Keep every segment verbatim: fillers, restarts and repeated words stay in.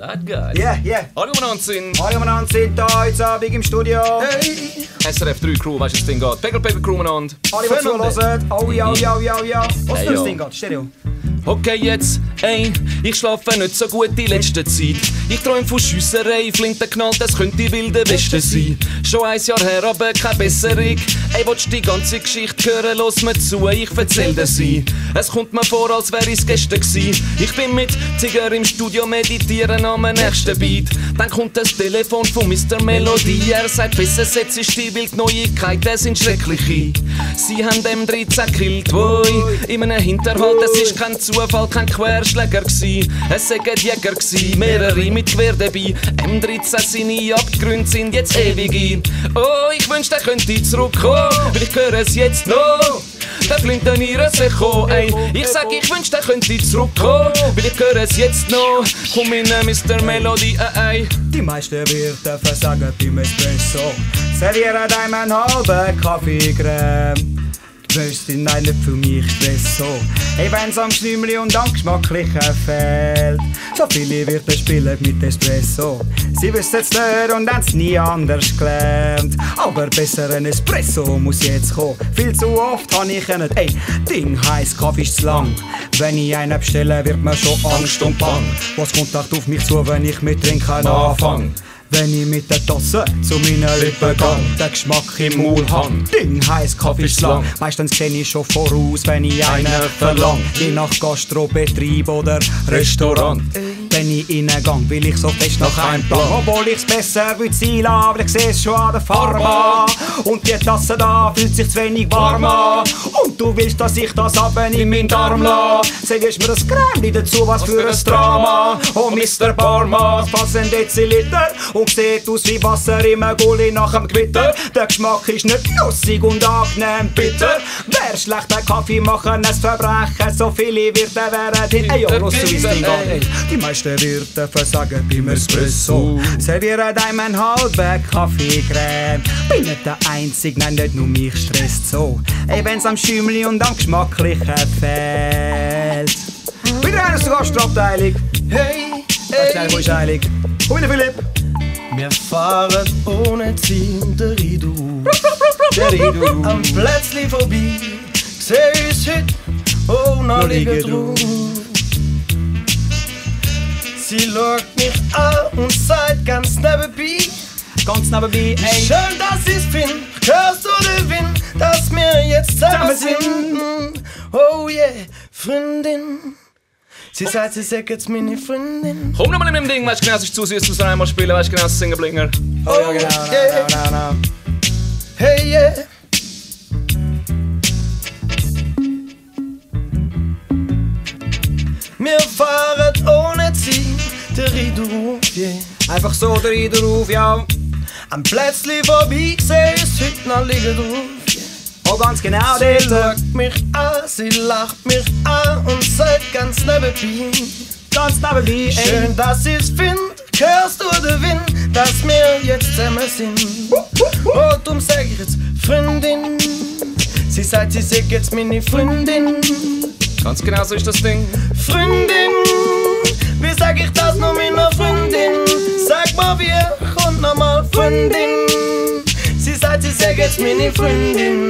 That geil. Yeah, yeah. Alle umeinander sind. Alle umeinander sind da heute Abend im Studio. Hey. S R F drei Crew, weißt du, das Ding geht. Pegel Paper Crew umeinander. Alle, die zuhören. Oh ja, ja, ja, ja. Was Hey, für ein ja. Ding geht? Stereo. Okay, jetzt, ey, ich schlafe nicht so gut die letzte Zeit. Ich träume von Schiesserei, Flinte knallt, das könnte die wilde Weste sein. Schon ein Jahr her, aber keine Besserung. Ey, willst du die ganze Geschichte hören? Los mir zu, ich erzähl dir sie. Es kommt mir vor, als wär ich's gestern gsi. Ich bin mit Tiger im Studio, meditieren am nächsten Beat. Dann kommt das Telefon von Mister Melodie. Er sagt, besser setz ich die wild Neuigkeiten sind schreckliche. Sie haben M dreizehn gekillt, woi, in einem Hinterhalt, es ist kein Zufall, kein Querschläger gsi. Es sind Jäger gsi, mehrere mit Gewehr dabei. M dreizehn seine Abgründe sind jetzt ewig. Oh, ich wünschte, er könnte zurückkommen, weil ich höre es jetzt noch. Der Flinten ihres Echo, ey. Ich sag, ich wünschte, er könnte zurückkommen, weil ich höre es jetzt noch. Komm in Mister Melody, ey, ey. Die meisten Wirte versagen beim Espresso. Servieren einem halben Kaffeecreme. Grösste nein, nicht für mich Stress so. Ey, wenn's am Schnümli und am Geschmacklichen fehlt. So viele Wirte spielen mit Espresso. Sie wissen's nicht und haben's nie anders gelernt. Aber besser ein Espresso muss jetzt kommen. Viel zu oft habe ich einen, ey, Ding heisst, Kaffee ist zu lang. Wenn ich einen bestelle, wird mir schon Angst und Bang. Was kommt echt auf mich zu, wenn ich mit Trinken anfange? Wenn ich mit der Tasse zu meinen Lippen gang, den Geschmack im Maul hang. Ding heisst Kaffee ist lang. Meistens kenn ich schon voraus, wenn ich einen verlang. Je nach Gastrobetrieb oder Restaurant. Wenn ich reingang, will ich so fest nach einem Plan. Obwohl ich's besser würde sein lassen, aber ich seh's schon an der Farbe an. Und die Tasse da fühlt sich zu wenig warm an. Und du willst, dass ich das aber in meinen Darm lasse. Servierst mir das Creme dazu, was für ein Drama. Oh Mister Barman, fast ein Deziliter. Und sieht aus wie Wasser im Gulli nach dem Gewitter. Der Geschmack ist nicht nussig und angenehm bitter. Wer schlechter Kaffee machen, es Verbrechen. So viele Wirte wären hin. Ey, ja, Russo, wie's Ding geht. Die meisten Wirte versagen beim Espresso. Servieren einem einen halben Kaffeecreme. Bin nicht der Einzige, nein, nicht nur mich stresst so. Ey, wenn's am Schümli und am Geschmacklichen fehlt. Wieder einer aus der Gastroabteilung. Hey, Schnell, wo ist eilig? Komm wieder, Philipp. wir fahren ohne Ziel, der Ridu. Der Ridu. Am Plätzli vorbei, seh ich's hit, oh, na liege drauf. Sie schaut mich an und sagt ganz nebenbei, Ganz nebenbei, ey. schön, dass ich's find, hörst du den Wind, dass wir jetzt zusammen sind. Oh yeah, Freundin. Sie sagt, sie sagt jetzt meine Freundin. Komm noch mal in dem Ding, weißt du genau, es ist zu süß, du einmal spielen, weißt du genau, es ist Singerblinger. Oh ja, genau. yeah. No, no, no. Hey yeah. Wir fahren ohne Ziel, der Ridu, yeah. Einfach so der Ridu auf, ja. Am Plätzli vorbei, seh ich's heute noch liegen drauf, yeah. Oh, ganz genau, Sie dort. schaut mich an, sie lacht mich an und sagt ganz nebenbei, Ganz nebenbei, ey. schön, dass ich's find, hörst du den Wind, dass wir jetzt zusammen sind. Oh, darum sag ich jetzt Freundin. Sie sagt, sie sagt jetzt meine Freundin. Ganz genau so ist das Ding. Freundin, wie sag ich das nur meiner Freundin? Sag mal, wie kommt nochmal Freundin? Sie sagt, sie sagt jetzt meine Freundin.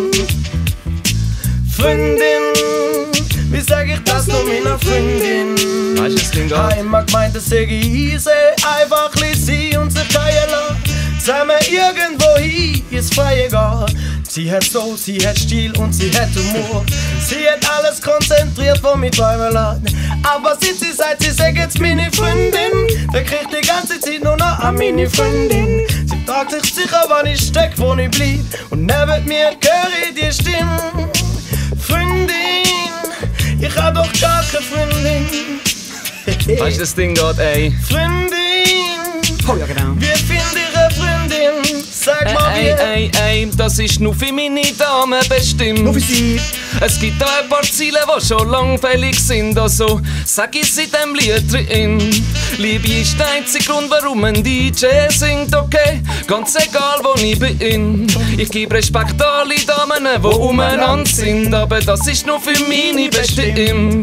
Freundin, wie sag ich das nur meiner Freundin? Weißt du, das Ding geht? Einmal gemeint, das sag ich easy, einfach sie und sich fallen lassen. Zusammen irgendwo hin ins Freie gehen. Sie hat Soul, sie hat Stil und sie hat Humor. Sie hat alles konzentriert, wo mich träumen lässt. Aber seit sie sagt, sie sagt jetzt meine Freundin, dann kriegt die ganze Zeit nur noch an meine Freundin. Sie fragt sich sicher, wann ich steck, wo ich bleib. Und neben mir höre ich die Stimme. Freundin, ich hab doch gar keine Freundin. Weißt du, das Ding geht, ey. Freundin, Oh ja, genau. wie finde ich eine Freundin? Sag mal, Ey, wie. ey, ey, das ist nur für meine Damen bestimmt. Nur für sie. Es gibt da ein paar Ziele, die schon lang fällig sind. Also sag ich in dem Lied drin. Liebe ist der einzige Grund, warum ein D J singt, okay? Ganz egal, wo ich bin. Ich gebe Respekt an alle Damen, die umeinander sind. Aber das ist nur für meine bestimmt.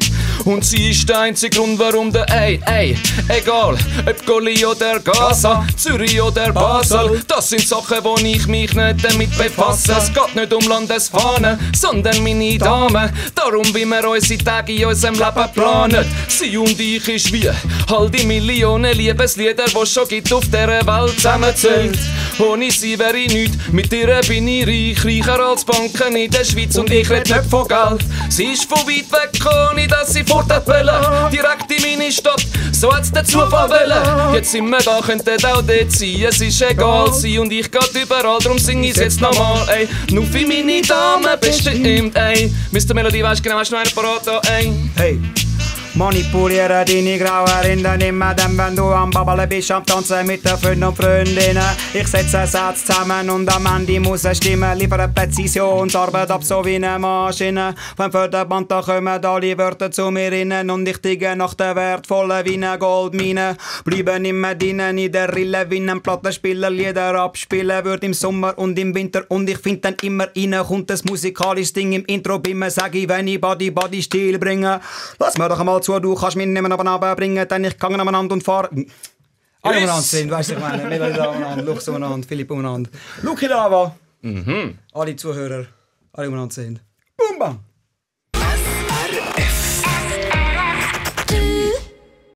Und sie ist der einzige Grund, warum der Ey, ey, egal, ob Goli oder Gaza, Zürich oder Basel, das sind Sachen, wo ich mich nicht damit befasse. Es geht nicht um Landesfahnen, sondern meine Damen. Darum, wie wir unsere Tage in unserem Leben planen. Sie und ich ist wie all die Millionen Liebeslieder, die es schon gibt auf dieser Welt zusammenzählt. Ohne sie wäre ich nichts, mit ihr bin ich reich, reicher als Banken in der Schweiz und ich red nicht von Geld. Sie ist von weit weg gekommen, dass sie fort wollte, direkt in meine Stadt, so hat's der Zufall wollen. Jetzt sind wir da, könnten auch dort sein, es ist egal, sie und ich geht überall, darum sing ich's jetzt nochmal, ey. Nur für meine Damen bestimmt, ey. Mister Melodie, weisst genau, hast du noch einen parat da, ey? Hey! Manipuliere deine grauen Rinder immer dann, wenn du am Babbeln bist, am Tanzen mit den Freunden und Freundinnen. Ich setze einen Satz zusammen und am Ende muss eine Stimme liefern Präzisionsarbeit ab, so wie eine Maschine. Beim Förderband da kommen alle Wörter zu mir rein und ich tige nach der wertvollen wie eine Goldmine. Bleiben immer drinnen in der Rille wie ein Plattenspieler, Lieder abspielen würde im Sommer und im Winter und ich find dann immer rein, kommt das musikalische Ding im Intro, bei mir sag ich, wenn ich Body Body Stil bringe. Lass mir doch einmal zu, du kannst mich nicht mehr runterbringen, denn ich kann aneinander und fahre. Alle umeinander sind, weißt du, ich meine, Melodie da umeinander, Lux umeinander, Philipp umeinander, Luki Lava, mhm. Alle Zuhörer, alle umeinander sind. Boom, bang!